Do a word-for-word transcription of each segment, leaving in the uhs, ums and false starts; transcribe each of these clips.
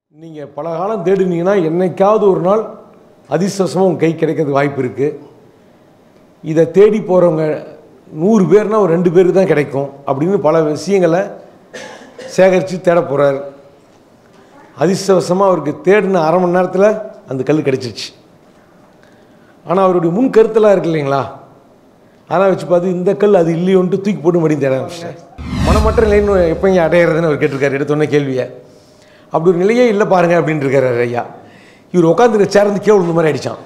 நீங்கள் பல காலம் தேடினீங்கன்னா என்னைக்காவது ஒரு நாள் அதிர்ஷ்டவசமாக உங்கள் கை கிடைக்கிறது வாய்ப்பு இருக்குது. இதை தேடி போகிறவங்க நூறு பேர்னால் ஒரு ரெண்டு பேருக்கு தான் கிடைக்கும் அப்படின்னு பல விஷயங்களை சேகரித்து தேட போகிறார். அதிர்ஷ்டவசமாக அவருக்கு தேடின அரை மணி நேரத்தில் அந்த கல் கிடச்சிருச்சு. ஆனால் அவருடைய முன் கருத்தெல்லாம் இருக்கு இல்லைங்களா, அதெல்லாம் வச்சு பார்த்து இந்த கல் அது இல்லையோன்ட்டு தூக்கி போட்டு மறுபடியும் தேட ஆரம்பிச்சிட்டேன். மனமற்ற நிலைன்னு எப்போ இங்கே அடையிறதுன்னு அவர் கேட்டிருக்காரு எடுத்தோன்னே கேள்வியை. அப்படி ஒரு நிலையே இல்லை பாருங்கள் அப்படின்ட்டு இருக்காரு ஐயா. இவர் உட்காந்துருக்க சேர்ந்து கீழே விழுந்த மாதிரி அடித்தான்.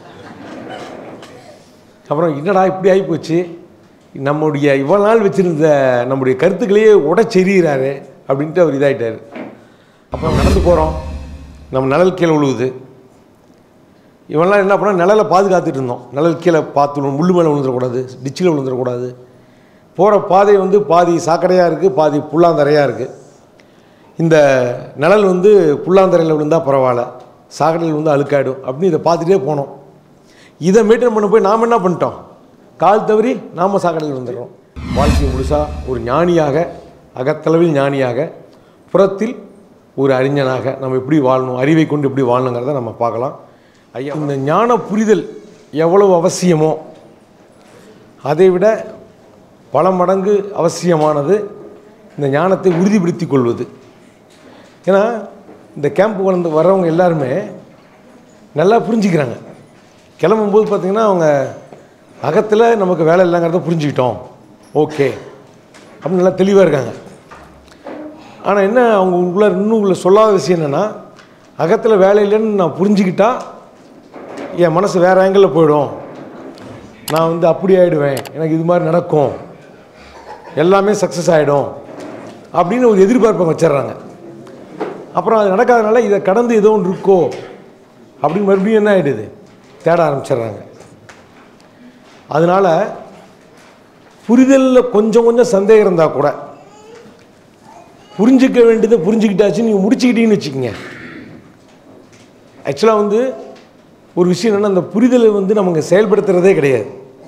அப்புறம் என்னடா இப்படி ஆகிப்போச்சு, நம்முடைய இவ்வளோ நாள் வச்சுருந்த நம்முடைய கருத்துக்களையே உடச்செறிகிறாரு அப்படின்ட்டு அவர் இதாகிட்டார். அப்புறம் நடந்து போகிறோம், நம்ம நிழல் கீழே விழுவுது. இவெல்லாம் என்ன பண்ணால் நிழலை பாதுகாத்துட்டு இருந்தோம். நிழல் கீழே பார்த்து முள்ளு மேலே விழுந்துடக்கூடாது, டிச்சில் விழுந்துடக்கூடாது. போகிற பாதை வந்து பாதி சாக்கடையாக இருக்குது, பாதி புல்லாந்தரையாக இருக்குது. இந்த நிழல் வந்து புல்லாந்தரையில் விழுந்தால் பரவாயில்ல, சாக்கடையில் வந்து அழுக்காடும் அப்படின்னு இதை பார்த்துட்டே போனோம். இதை மெயின்டைன் பண்ண போய் நாம் என்ன பண்ணிட்டோம், கால் தவறி நாம் சாக்கடையில் வந்துடுறோம். வாழ்க்கை முழுசாக ஒரு ஞானியாக, அகத்தளவில் ஞானியாக, புறத்தில் ஒரு அறிஞனாக நம்ம எப்படி வாழணும், அறிவை கொண்டு எப்படி வாழணுங்கிறத நம்ம பார்க்கலாம். ஐயா, இந்த ஞான புரிதல் எவ்வளவு அவசியமோ அதை விட பல மடங்கு அவசியமானது இந்த ஞானத்தை உறுதிப்படுத்தி கொள்வது. ஏன்னா இந்த கேம்ப் வந்து வர்றவங்க எல்லாருமே நல்லா புரிஞ்சுக்கிறாங்க. கிளம்பும்போது பார்த்திங்கன்னா அவங்க அகத்தில் நமக்கு வேலை இல்லைங்கிறத புரிஞ்சுக்கிட்டோம், ஓகே அப்படின்னு நல்லா தெளிவாக இருக்காங்க. ஆனால் என்ன அவங்க உள்ள இன்னும் உள்ள சொல்லாத விஷயம் என்னென்னா, அகத்தில் வேலை இல்லைன்னு நான் புரிஞ்சுக்கிட்டா என் மனசு வேறு ஆங்கிளில் போயிடும், நான் வந்து அப்படி ஆகிடுவேன், எனக்கு இது மாதிரி நடக்கும், எல்லாமே சக்ஸஸ் ஆகிடும் அப்படின்னு ஒரு எதிர்பார்ப்பை வச்சிட்றாங்க. அப்புறம் அது நடக்காதனால இதை கடந்து ஏதோ ஒன்று இருக்கோ அப்படின்னு மறுபடியும் என்ன ஆகிடுது, தேட ஆரம்பிச்சிடுறாங்க. அதனால் புரிதலில் கொஞ்சம் கொஞ்சம் சந்தேகம் இருந்தால் கூட புரிஞ்சிக்க வேண்டியதை புரிஞ்சுக்கிட்டாச்சு நீங்கள் முடிச்சுக்கிட்டீங்கன்னு வச்சுக்கோங்க. ஆக்சுவலாக வந்து ஒரு விஷயம் என்னென்னா, அந்த புரிதலை வந்து நமக்கு செயல்படுத்துகிறதே கிடையாது.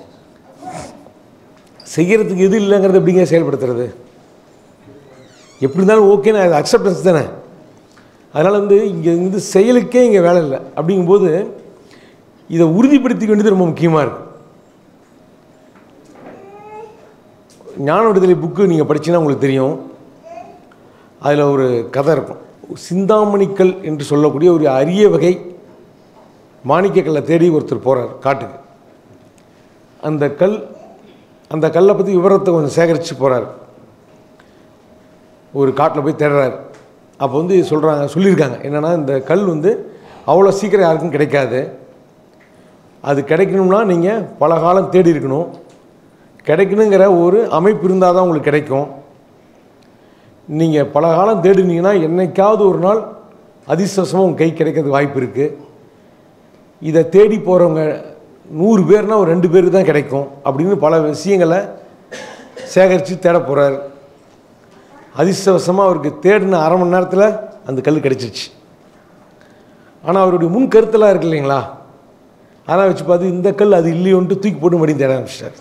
செய்கிறதுக்கு எது இல்லைங்கிறது எப்படிங்க செயல்படுத்துறது, எப்படி இருந்தாலும் ஓகேன்னு அது அக்செப்டன்ஸ் தானே. அதனால் வந்து இங்கே வந்து செயலுக்கே இங்கே வேலை இல்லை. அப்படிங்கும்போது இதை உறுதிப்படுத்திக்க வேண்டியது ரொம்ப முக்கியமாக இருக்குது. ஞான விடுதலை புக்கு நீங்கள் படிச்சீங்கன்னா உங்களுக்கு தெரியும், அதில் ஒரு கதை இருக்கும். சிந்தாமணிக்கல் என்று சொல்லக்கூடிய ஒரு அரிய வகை மாணிக்கக்கல்லை தேடி ஒருத்தர் போகிறார் காட்டுக்கு. அந்த கல் அந்த கல்லை பற்றி விவரத்தை கொஞ்சம் சேகரித்து போகிறார். ஒரு காட்டில் போய் தேடுறார். அப்போ வந்து சொல்கிறாங்க சொல்லியிருக்காங்க என்னென்னா, இந்த கல் வந்து அவ்வளோ சீக்கிரம் யாருக்கும் கிடைக்காது, அது கிடைக்கணும்னா நீங்கள் பல காலம் தேடி இருக்கணும், கிடைக்கணுங்கிற ஒரு அமைப்பு இருந்தால் தான் உங்களுக்கு கிடைக்கும். நீங்கள் பல காலம் தேடினீங்கன்னா என்னைக்காவது ஒரு நாள் அதிர்ஷ்டவசமாக உங்கள் கை கிடைக்கிறது வாய்ப்பு இருக்குது. இதை தேடி போகிறவங்க நூறு பேர்னால் ஒரு ரெண்டு பேருக்கு தான் கிடைக்கும் அப்படின்னு பல விஷயங்களை சேகரித்து தேட போகிறார். அதிர்ஷ்டவசமாக அவருக்கு தேடின அரை மணி நேரத்தில் அந்த கல் கிடச்சிருச்சு. ஆனால் அவருடைய முன் கருத்தெல்லாம் இருக்கு இல்லைங்களா, அதெல்லாம் வச்சு பார்த்து இந்த கல் அது இல்லையோன்ட்டு தூக்கி போட்டு மறுபடியும் தேட ஆரம்பிச்சிட்டார்.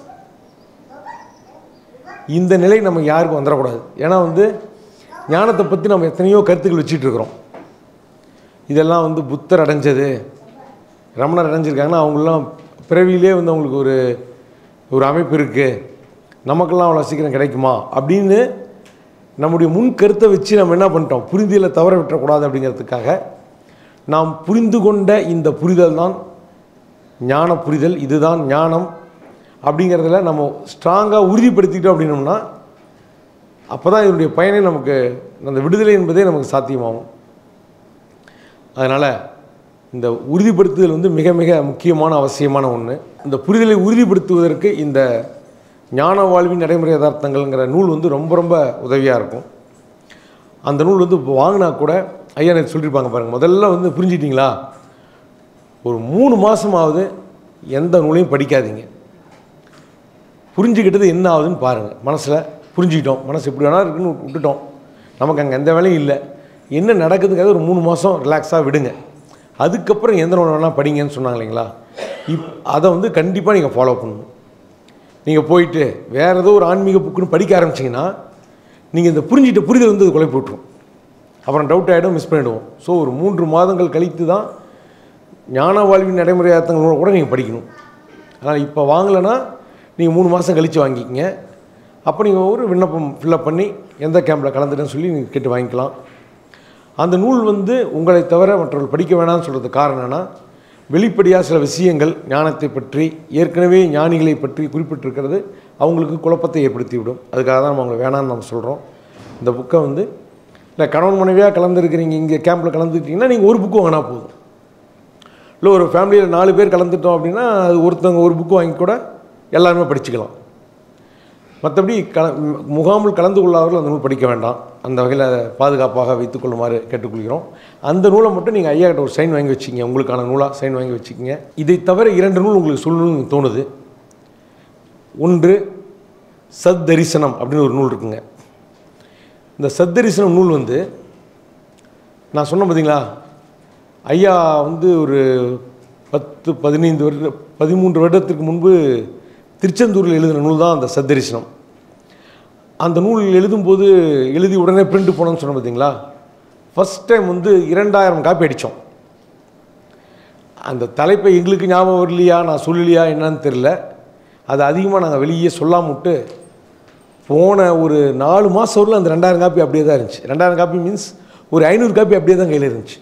இந்த நிலை நமக்கு யாருக்கும் வந்துடக்கூடாது. ஏன்னா வந்து ஞானத்தை பற்றி நம்ம எத்தனையோ கருத்துக்கள் வச்சுட்டு இருக்கிறோம். இதெல்லாம் வந்து புத்தர் அடைஞ்சது, ரமணர் அடைஞ்சிருக்காங்கன்னா அவங்களெலாம் பிறவியிலே வந்து அவங்களுக்கு ஒரு ஒரு அமைப்பு இருக்குது, நமக்கெல்லாம் அவ்வளோ சீக்கிரம் கிடைக்குமா அப்படின்னு நம்முடைய முன் கருத்தை வச்சு நம்ம என்ன பண்ணிட்டோம், புரிதலை தவற விட்டுறக்கூடாது அப்படிங்கிறதுக்காக நாம் புரிந்து கொண்ட இந்த புரிதல் தான் ஞான புரிதல், இதுதான் ஞானம் அப்படிங்கிறதுல நம்ம ஸ்ட்ராங்காக உறுதிப்படுத்திக்கிட்டோம் அப்படின்னோம்னா அப்போ தான் இதனுடைய பயனை நமக்கு, அந்த விடுதலை என்பதே நமக்கு சாத்தியமாகும். அதனால் இந்த உறுதிப்படுத்துதல் வந்து மிக மிக முக்கியமான அவசியமான ஒன்று. இந்த புரிதலை உறுதிப்படுத்துவதற்கு இந்த ஞான வாழ்வின் நடைமுறை யதார்த்தங்கள்ங்கிற நூல் வந்து ரொம்ப ரொம்ப உதவியாக இருக்கும். அந்த நூல் வந்து வாங்கினா கூட ஐயா எனக்கு சொல்லியிருப்பாங்க பாருங்கள், முதல்ல வந்து புரிஞ்சிட்டிங்களா, ஒரு மூணு மாதமாவது எந்த நூலையும் படிக்காதீங்க, புரிஞ்சுக்கிட்டது என்ன ஆகுதுன்னு பாருங்கள். மனசில் புரிஞ்சுக்கிட்டோம், மனசு எப்படி வேணால் இருக்குன்னு விட்டுட்டோம், நமக்கு அங்கே எந்த வேலையும் இல்லை, என்ன நடக்குதுங்கிறத ஒரு மூணு மாதம் ரிலாக்ஸாக விடுங்க, அதுக்கப்புறம் எந்த நூல் வேணால் படிங்கன்னு சொன்னாங்க இல்லைங்களா. இப் அதை வந்து கண்டிப்பாக நீங்கள் ஃபாலோ பண்ணணும். நீங்கள் போயிட்டு வேறு ஏதோ ஒரு ஆன்மீக புக்குன்னு படிக்க ஆரம்பிச்சிங்கன்னா நீங்கள் இந்த புரிஞ்சிட்ட புரிதல் வந்து கொலை போட்டுரும். அப்புறம் டவுட் ஆகிடும், மிஸ் பண்ணிவிடுவோம். ஸோ ஒரு மூன்று மாதங்கள் கழித்து தான் ஞான வாழ்வின் நடைமுறை அர்த்தங்களோட கூட நீங்கள் படிக்கணும். அதனால் இப்போ வாங்கலைன்னா நீங்கள் மூணு மாதம் கழித்து வாங்கிக்கிங்க. அப்போ நீங்கள் ஒரு விண்ணப்பம் ஃபில்லப் பண்ணி எந்த கேம்பில் கலந்துட்டேன்னு சொல்லி நீங்கள் கேட்டு வாங்கிக்கலாம். அந்த நூல் வந்து உங்களை தவிர மற்றவர்கள் படிக்க வேணாம்னு சொல்கிறதுக்கு காரணம் என்னென்னா, வெளிப்படையாக சில விஷயங்கள் ஞானத்தை பற்றி ஏற்கனவே ஞானிகளை பற்றி குறிப்பிட்டிருக்கிறது அவங்களுக்கு குழப்பத்தை ஏற்படுத்திவிடும். அதுக்காக தான் நம்ம அவங்களை வேணான்னு நம்ம சொல்கிறோம். இந்த புக்கை வந்து இல்லை கணவன் மனைவியாக கலந்துருக்கிறீங்க, இங்கே கேம்பில் கலந்துக்கிட்டிங்கன்னா நீங்கள் ஒரு புக்கு வாங்கினா போதும். இல்லை ஒரு ஃபேமிலியில் நாலு பேர் கலந்துட்டோம் அப்படின்னா அது ஒருத்தவங்க ஒரு புக்கு வாங்கி கூட எல்லாருமே படிச்சுக்கலாம். மற்றபடி கல முகாமில் கலந்து கொள்ளாதவர்கள் அந்த நூல் படிக்க வேண்டாம். அந்த வகையில் பாதுகாப்பாக வைத்துக்கொள்ளுமாறு கேட்டுக்கொள்கிறோம். அந்த நூலை மட்டும் நீங்கள் ஐயா கிட்ட ஒரு சைன் வாங்கி வச்சுக்கிங்க, உங்களுக்கான நூலாக சைன் வாங்கி வச்சுக்கிங்க. இதை தவிர இரண்டு நூல் உங்களுக்கு சொல்லணும்னு தோணுது. ஒன்று சத்தரிசனம் அப்படின்னு ஒரு நூல் இருக்குங்க. இந்த சத்தரிசனம் நூல் வந்து நான் சொன்னேன் பார்த்தீங்களா, ஐயா வந்து ஒரு பத்து பதினைந்து வருட பதிமூன்று வருடத்திற்கு முன்பு திருச்செந்தூரில் எழுதின நூல் தான் அந்த சத்தரிசனம். அந்த நூல் எழுதும்போது எழுதி உடனே பிரிண்ட் போனோன்னு சொன்னோம் பார்த்தீங்களா, ஃபஸ்ட் டைம் வந்து இரண்டாயிரம் காப்பி அடித்தோம். அந்த தலைப்பை எங்களுக்கு ஞாபகம் வரலையா, நான் சொல்லலையா என்னன்னு தெரில. அது அதிகமாக நாங்கள் வெளியே சொல்லாம விட்டு போன ஒரு நாலு மாதம் வரல அந்த ரெண்டாயிரம் காப்பி அப்படியே தான் இருந்துச்சு. ரெண்டாயிரம் காப்பி மீன்ஸ் ஒரு ஐநூறு காப்பி அப்படியே தான் கையில் இருந்துச்சு.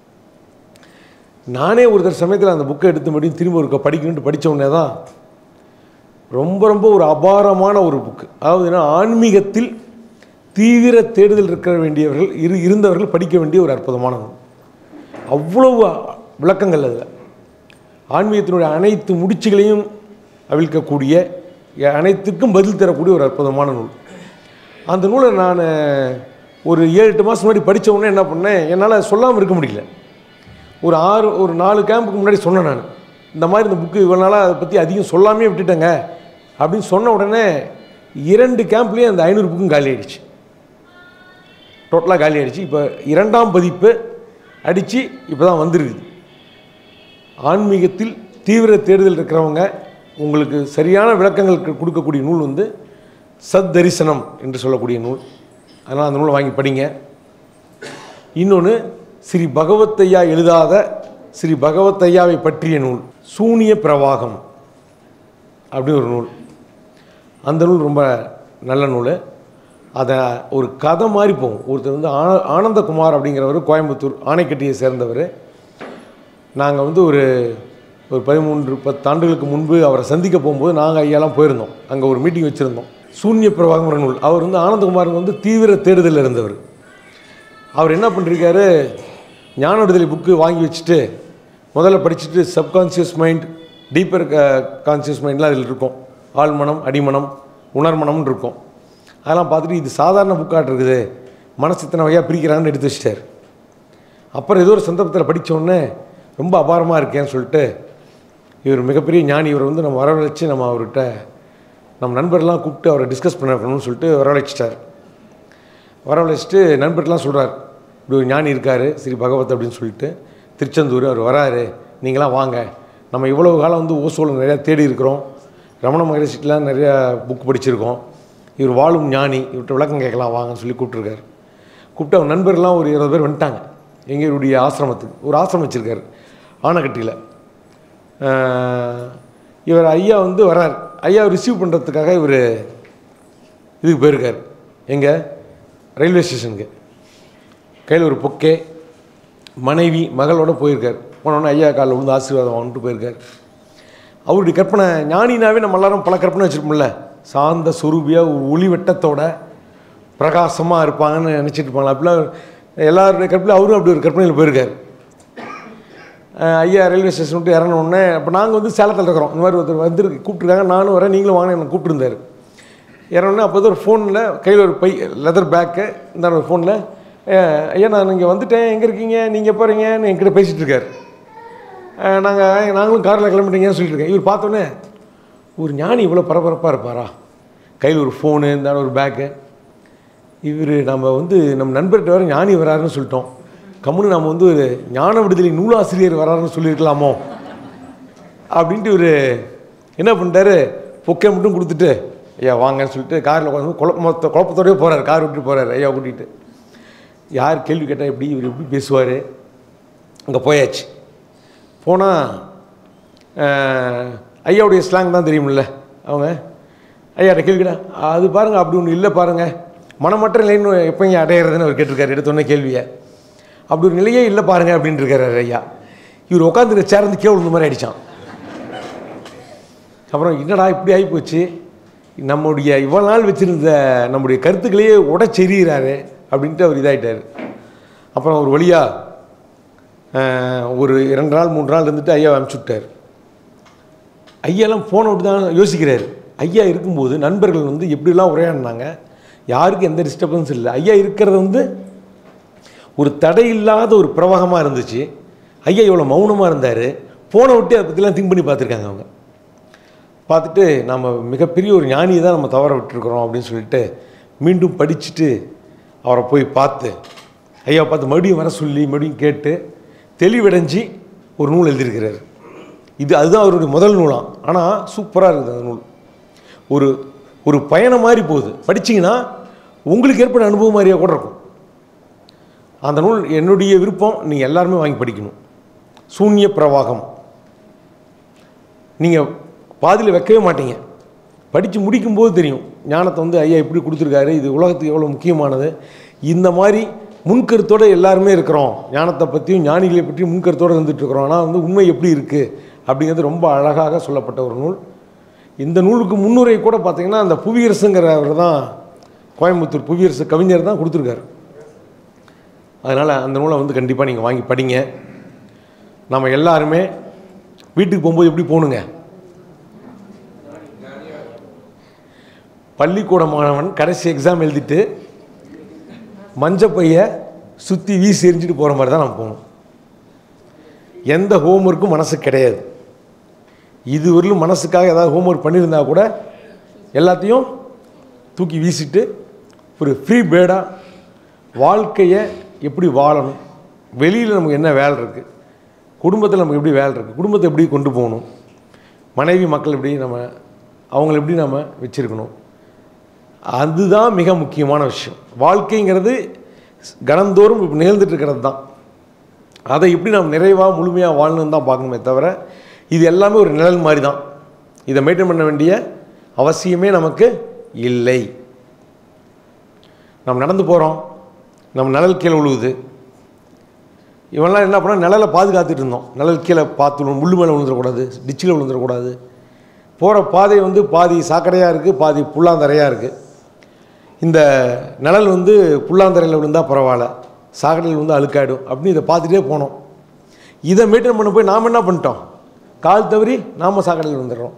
நானே ஒருத்தர் சமயத்தில் அந்த புக்கை எடுத்து மறுபடியும் திரும்ப ஒரு படிக்கணுன்ட்டு படித்த உடனே தான் ரொம்ப ரொம்ப ஒரு அபாரமான ஒரு புக்கு. அதாவது என்ன, ஆன்மீகத்தில் தீவிர தேடுதல் இருக்க வேண்டியவர்கள் இரு இருந்தவர்கள் படிக்க வேண்டிய ஒரு அற்புதமான நூல். அவ்வளவு விளக்கங்கள் அதில். ஆன்மீகத்தினுடைய அனைத்து முடிச்சுகளையும் அவிழ்க்கக்கூடிய, அனைத்துக்கும் பதில் தரக்கூடிய ஒரு அற்புதமான நூல். அந்த நூலை நான் ஒரு ஏழு எட்டு மாதம் முன்னாடி படித்த உடனே என்ன பண்ணேன், என்னால் சொல்லாமல் இருக்க முடியல. ஒரு ஆறு ஒரு நாலு கேம்புக்கு முன்னாடி சொன்னேன் நான், இந்த மாதிரி இந்த புக்கு இவ்வளோ நாளாக அதை பற்றி அதிகம் சொல்லாமே விட்டுட்டேங்க அப்படின்னு சொன்ன உடனே இரண்டு கேம்ப்லேயும் அந்த ஐநூறு புக்கும் காலி ஆகிடுச்சு. டோட்டலாக காலி ஆகிடுச்சு. இப்போ இரண்டாம் பதிப்பு அடித்து இப்போ தான் வந்துருக்குது. ஆன்மீகத்தில் தீவிர தேடுதல் இருக்கிறவங்க உங்களுக்கு சரியான விளக்கங்கள் கொடுக்கக்கூடிய நூல் வந்து சத்தரிசனம் என்று சொல்லக்கூடிய நூல். அதனால் அந்த நூலை வாங்கி படிங்க. இன்னொன்று ஸ்ரீ பகவத்தையா எழுதாத ஸ்ரீ பகவத்தையாவை பற்றிய நூல் சூனிய பிரவாகம் அப்படின்னு ஒரு நூல். அந்த நூல் ரொம்ப நல்ல நூல். அதை ஒரு கதை மாதிரி போகும். ஒருத்தர் வந்து ஆ ஆனந்தகுமார் அப்படிங்கிறவர் கோயம்புத்தூர் ஆணைக்கட்டியை சேர்ந்தவர். நாங்கள் வந்து ஒரு ஒரு பதிமூன்று பத்து ஆண்டுகளுக்கு முன்பு அவரை சந்திக்க போகும்போது நாங்கள் ஐயாலாம் போயிருந்தோம். அங்கே ஒரு மீட்டிங் வச்சுருந்தோம். சூன்ய பிரவாகங்கிற நூல். அவர் வந்து ஆனந்தகுமார் வந்து தீவிர தேடுதலில் இருந்தவர். அவர் என்ன பண்ணிருக்காரு, ஞான விடுதலை புக்கு வாங்கி வச்சுட்டு முதல்ல படிச்சுட்டு சப்கான்ஷியஸ் மைண்ட், டீப்பர் கான்ஷியஸ் மைண்ட்லாம் அதில் இருக்கும். ஆழ்மனம், அடிமனம், உணர்மனம்னு இருக்கும். அதெல்லாம் பார்த்துட்டு இது சாதாரண புக்காக இருக்குது, மனசு இத்தனை வகையாக பிரிக்கிறாங்கன்னு எடுத்து வச்சிட்டார். அப்புறம் ஏதோ ஒரு சந்தர்ப்பத்தில் படித்தோடனே ரொம்ப அபாரமாக இருக்கேன்னு சொல்லிட்டு இவர் மிகப்பெரிய ஞானி, இவர் வந்து நம்ம வரவழைச்சி நம்ம அவர்கிட்ட நம்ம நண்பர்லாம் கூப்பிட்டு அவரை டிஸ்கஸ் பண்ணணும்னு சொல்லிட்டு வரவழைச்சிட்டார். வரவழைச்சிட்டு நண்பர்லாம் சொல்கிறார், இப்படி ஒரு ஞானி இருக்கார் ஸ்ரீ பகவத் அப்படின்னு சொல்லிட்டு, திருச்செந்தூர் அவர் வராரு, நீங்களாம் வாங்க, நம்ம இவ்வளவு காலம் வந்து ஓசோவில் நிறையா தேடி இருக்கிறோம், ரமண மகரிஷிக்கெலாம் நிறையா புக் படிச்சிருக்கோம், இவர் வாழும் ஞானி, இவர்கிட்ட விளக்கம் கேட்கலாம் வாங்கன்னு சொல்லி கூப்பிட்ருக்காரு. கூப்பிட்டு அவங்க நண்பர்லாம் ஒரு இருபது பேர் வந்துட்டாங்க எங்களுடைய ஆசிரமத்துக்கு. ஒரு ஆசிரமம் வச்சுருக்காரு ஆனைக்கட்டியில். இவர் ஐயா வந்து வர்றார். ஐயா ரிசீவ் பண்ணுறதுக்காக இவர் இதுக்கு போயிருக்கார், எங்கே ரயில்வே ஸ்டேஷனுக்கு. கையில் ஒரு பொக்கே, மனைவி மகளோடு போயிருக்கார். போனோடனே ஐயா காலில் விழுந்து ஆசீர்வாதம் வாங்கிட்டு போயிருக்கார். அவருடைய கற்பனை, ஞானினாவே நம்ம எல்லாரும் பல கற்பனை வச்சுருப்போம்ல, சாந்த சுரூபியாக ஒரு ஒளி வெட்டத்தோட பிரகாசமாக இருப்பாங்கன்னு நினச்சிட்டு இருப்பாங்க. அப்படிலாம் எல்லாருடைய கற்பனையும் அவரும் அப்படி ஒரு கற்பனையில் போயிருக்கார். ஐயா ரயில்வே ஸ்டேஷன் விட்டு இறங்கினோடனே, அப்போ நாங்கள் வந்து சேலத்தில் இருக்கிறோம், இந்த மாதிரி ஒருத்தர் வந்து கூப்பிட்ருக்காங்க, நானும் வரேன் நீங்களும் வாங்க என்னை கூப்பிட்டுருந்தார். இறங்கினோடனே அப்போ தான் ஒரு ஃபோனில் கையில் ஒரு பை லெதர் பேக்கு இந்த ஒரு ஃபோனில், ஐயா நான் இங்கே வந்துட்டேன், எங்கே இருக்கீங்க, நீங்கள் எப்போ வரீங்கன்னு என்கிட்ட பேசிகிட்டு இருக்கார். நாங்கள் நாங்களும் காரில் கிளம்பிட்டீங்கன்னு சொல்லிட்டு இருக்கேன். இவர் பார்த்தோன்னே ஒரு ஞானி இவ்வளோ பரபரப்பாக இருப்பாரா, கையில் ஒரு ஃபோனு இந்த ஒரு பேக்கு, இவர் நம்ம வந்து நம்ம நண்பர்கிட்ட வர ஞானி வராருன்னு சொல்லிட்டோம், கம்முன்னு நம்ம வந்து ஒரு ஞான விடுதலை நூலாசிரியர் வராருன்னு சொல்லியிருக்கலாமோ அப்படின்ட்டு இவர் என்ன பண்ணிட்டாரு, பொக்கை மட்டும் கொடுத்துட்டு ஐயா வாங்கன்னு சொல்லிட்டு காரில் உட்காந்து குழப்ப மொத்த குழப்பத்தோடய போகிறார், கார் விட்டுட்டு போகிறார் ஐயா கூட்டிகிட்டு. யார் கேள்வி கேட்டால் எப்படி இவர் எப்படி பேசுவார். அங்கே போயாச்சு. போனால் ஐயாவுடைய ஸ்லாங் தான் தெரியுமில்ல. அவங்க ஐயாட்ட கேள்வி கேட்டா அது பாருங்கள் அப்படி ஒன்று இல்லை பாருங்கள், மனமற்ற நிலைன்னு எப்போ இங்கே அடையிறதுன்னு அவர் கேட்டிருக்காரு எடுத்தோன்னே கேள்வியை. அப்படி ஒரு நிலையே இல்லை பாருங்கள் அப்படின்ட்டு இருக்காரு ஐயா. இவர் உட்காந்துருக்க சேர்ந்து கீழே விழுந்த மாதிரி அடித்தான். அப்புறம் என்னடா இப்படி ஆகிப்போச்சு, நம்முடைய இவ்வளோ நாள் வச்சுருந்த நம்முடைய கருத்துக்களையே உடச்செறிகிறாரு அப்படின்ட்டு அவர் இதாகிட்டார். அப்புறம் ஒரு வழியாக ஒரு இரண்டு நாள் மூன்று நாள் இருந்துட்டு ஐயா அனுப்பிச்சி விட்டார். ஐயாலாம் போன விட்டு தான் யோசிக்கிறார். ஐயா இருக்கும்போது நண்பர்கள் வந்து எப்படிலாம் உரையாடினாங்க, யாருக்கும் எந்த டிஸ்டர்பன்ஸ் இல்லை. ஐயா இருக்கிறது வந்து ஒரு தடை இல்லாத ஒரு பிரவாகமாக இருந்துச்சு. ஐயா இவ்வளோ மௌனமாக இருந்தார். போன விட்டு அதை பற்றிலாம் திங்க் பண்ணி பார்த்துருக்காங்க. அவங்க பார்த்துட்டு நம்ம மிகப்பெரிய ஒரு ஞானியை தான் நம்ம தவற விட்டுருக்குறோம் அப்படின்னு சொல்லிட்டு மீண்டும் படிச்சுட்டு அவரை போய் பார்த்து ஐயாவை பார்த்து மறுபடியும் வர சொல்லி மறுபடியும் கேட்டு தெளிவடைஞ்சி ஒரு நூல் எழுதியிருக்கிறார். இது அதுதான் அவருடைய முதல் நூலாம். ஆனால் சூப்பராக இருக்குது அந்த நூல். ஒரு ஒரு பயணம் மாதிரி போகுது. படிச்சிங்கன்னா உங்களுக்கு ஏற்பட்ட அனுபவம் மாதிரியாக கூட இருக்கும். அந்த நூல் என்னுடைய விருப்பம், நீங்கள் எல்லாருமே வாங்கி படிக்கணும். சூன்ய பிரவாகம். நீங்கள் பாதியில் வைக்கவே மாட்டீங்க. படித்து முடிக்கும்போது தெரியும் ஞானத்தை வந்து ஐயா இப்படி கொடுத்துருக்காரு, இது உலகத்துக்கு எவ்வளோ முக்கியமானது. இந்த மாதிரி முன்கருத்தோடு எல்லாருமே இருக்கிறோம். ஞானத்தை பற்றியும் ஞானிகளை பற்றியும் முன்கருத்தோடு இருந்துகிட்ருக்குறோம். ஆனால் வந்து உண்மை எப்படி இருக்குது அப்படிங்கிறது ரொம்ப அழகாக சொல்லப்பட்ட ஒரு நூல். இந்த நூலுக்கு முன்னுரை கூட பார்த்திங்கன்னா அந்த புவியரசுங்கிறவர் தான், கோயம்புத்தூர் புவியரசு கவிஞர் தான் கொடுத்துருக்காரு. அதனால் அந்த நூலை வந்து கண்டிப்பாக நீங்கள் வாங்கி படிங்க. நம்ம எல்லாருமே வீட்டுக்கு போகும்போது எப்படி போகணுங்க, பள்ளிக்கூட மாணவன் கடைசி எக்ஸாம் எழுதிட்டு மஞ்சப்பையை சுற்றி வீசி எரிஞ்சிட்டு போகிற மாதிரி தான் நம்ம போகணும். எந்த ஹோம்ஒர்க்கும் மனசு கிடையாது. இதுவரையிலும் மனசுக்காக ஏதாவது ஹோம்ஒர்க் பண்ணியிருந்தா கூட எல்லாத்தையும் தூக்கி வீசிட்டு ஒரு ஃப்ரீ பேர்டாக வாழ்க்கையை எப்படி வாழணும், வெளியில் நமக்கு என்ன வேலை இருக்குது, குடும்பத்தில் நமக்கு எப்படி வேலை இருக்குது, குடும்பத்தை எப்படி கொண்டு போகணும், மனைவி மக்கள் எப்படி நம்ம அவங்கள எப்படி நம்ம வச்சுருக்கணும், அதுதான் மிக முக்கியமான விஷயம். வாழ்க்கைங்கிறது கணந்தோறும் இப்போ நிகழ்ந்துட்டு இருக்கிறது தான். அதை எப்படி நாம் நிறைவாக முழுமையாக வாழணுன்னு தான் பார்க்கணுமே தவிர இது எல்லாமே ஒரு நிழல் மாதிரி தான். இதை மெயின்டைன் பண்ண வேண்டிய அவசியமே நமக்கு இல்லை. நம்ம நடந்து போகிறோம், நம்ம நிழல் கீழே விழுவுது. இவெல்லாம் என்ன பண்ணால் நிழலை பாதுகாத்துட்டு இருந்தோம். நிழல் கீழே பார்த்து முள்ளு மேலே விழுந்துடக்கூடாது, டிச்சில் விழுந்துடக்கூடாது. போகிற பாதை வந்து பாதி சாக்கடையாக இருக்குது, பாதி புல்லாந்தரையாக இருக்குது. இந்த நிழல் வந்து புல்லாந்தரையில் விழுந்தால் பரவாயில்ல, சாக்கடையில் வந்து அழுக்காயிடும் அப்படின்னு இதை பார்த்துட்டே போனோம். இதை மெயின்டைன் பண்ண போய் நாம் என்ன பண்ணிட்டோம், கால் தவறி நாம் சாக்கடையில் விழுந்துடுறோம்.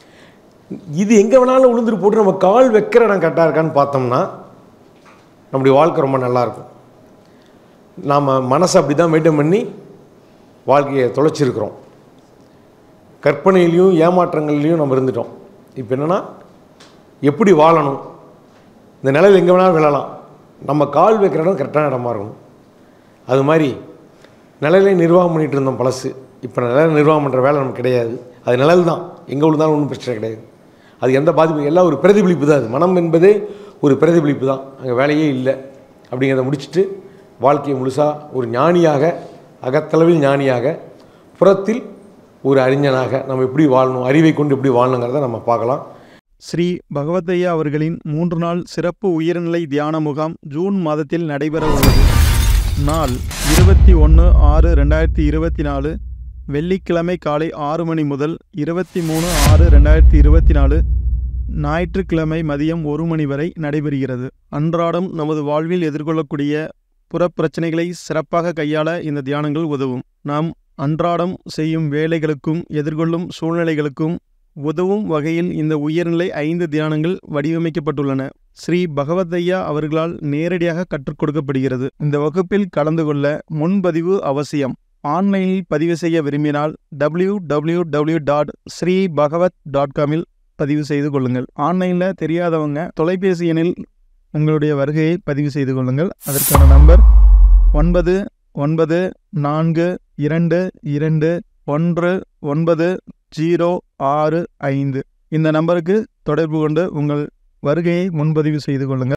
இது எங்கே வேணாலும் விழுந்துட்டு போட்டு நம்ம கால் வைக்கிற இடம் கரெக்டாக இருக்கான்னு பார்த்தோம்னா நம்முடைய வாழ்க்கை ரொம்ப நல்லாயிருக்கும். நாம் மனசை அப்படி தான் மெயின்டைன் பண்ணி வாழ்க்கையை தொலைச்சிருக்கிறோம். கற்பனையிலையும் ஏமாற்றங்கள்லையும் நம்ம இருந்துட்டோம். இப்போ என்னென்னா எப்படி வாழணும், இந்த நிலையில் எங்கே வேணாலும் விழலாம், நம்ம கால் வைக்கிற இடம் கரெக்டான இடமா இருக்கணும். அது மாதிரி நிலையிலே நிர்வாகம் பண்ணிகிட்டு இருந்தோம் பழசு. இப்போ நிலையில நிர்வாகம் பண்ணுற வேலை நமக்கு கிடையாது. அது நிழல் தான், எங்கே விழுந்தாலும் ஒன்றும் பிரச்சனை கிடையாது. அது எந்த பாதிப்பும், எல்லாம் ஒரு பிரதிபலிப்பு தான். அது மனம் என்பதே ஒரு பிரதிபலிப்பு தான், அங்கே வேலையே இல்லை. அப்படிங்கிறத முடிச்சுட்டு வாழ்க்கையை முழுசாக ஒரு ஞானியாக, அகத்தளவில் ஞானியாக, புறத்தில் ஒரு அறிஞனாக நம்ம எப்படி வாழணும், அறிவை கொண்டு எப்படி வாழணுங்கிறத நம்ம பார்க்கலாம். ஸ்ரீ பகவத்தையா அவர்களின் மூன்று நாள் சிறப்பு உயர்நிலை தியான முகாம் ஜூன் மாதத்தில் நடைபெற உள்ளது. நாள் இருபத்தி ஒன்று ஆறு ரெண்டாயிரத்தி இருபத்தி நாலு வெள்ளிக்கிழமை காலை ஆறு மணி முதல் இருபத்தி மூணு ஆறு ரெண்டாயிரத்தி இருபத்தி நாலு ஞாயிற்றுக்கிழமை மதியம் ஒரு மணி வரை நடைபெறுகிறது. அன்றாடம் நமது வாழ்வில் எதிர்கொள்ளக்கூடிய புறப்பிரச்சனைகளை சிறப்பாக கையாள இந்த தியானங்கள் உதவும். நாம் அன்றாடம் செய்யும் வேலைகளுக்கும் எதிர்கொள்ளும் சூழ்நிலைகளுக்கும் உதவும் வகையில் இந்த உயர்நிலை ஐந்து தியானங்கள் வடிவமைக்கப்பட்டுள்ளன. ஸ்ரீ பகவத்தையா அவர்களால் நேரடியாக கற்றுக் கொடுக்கப்படுகிறது. இந்த வகுப்பில் கலந்து கொள்ள முன்பதிவு அவசியம். ஆன்லைனில் பதிவு செய்ய விரும்பினால் W W W dot Shri Bhagwat dot காமில் பதிவு செய்து கொள்ளுங்கள். ஆன்லைனில் தெரியாதவங்க தொலைபேசி எண்ணில் உங்களுடைய வருகையை பதிவு செய்து கொள்ளுங்கள். அதற்கான நம்பர் ஒன்பது ஒன்பது நான்கு இரண்டு இரண்டு ஒன்று ஒன்பது ஜீரோ ஆறு ஐந்து. இந்த நம்பருக்கு தொடர்பு கொண்டு உங்கள் வருகையை முன்பதிவு செய்து கொள்ளுங்கள்.